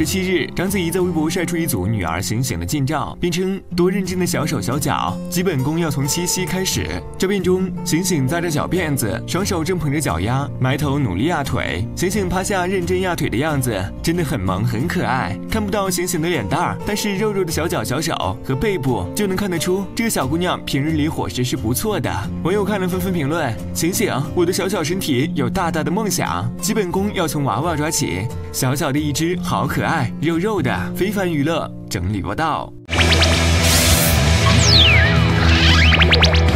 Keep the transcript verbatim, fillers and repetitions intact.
十七日，章子怡在微博晒出一组女儿醒醒的近照，并称多认真的小手小脚，基本功要从七夕开始。照片中，醒醒扎着小辫子，双手正捧着脚丫，埋头努力压腿。醒醒趴下认真压腿的样子，真的很萌很可爱。看不到醒醒的脸蛋儿，但是肉肉的小脚小手和背部就能看得出，这个小姑娘平日里伙食是不错的。网友看了纷纷评论：醒醒，我的小小身体有大大的梦想，基本功要从娃娃抓起。小小的一只，好可爱，肉肉的。非凡娱乐整理报道。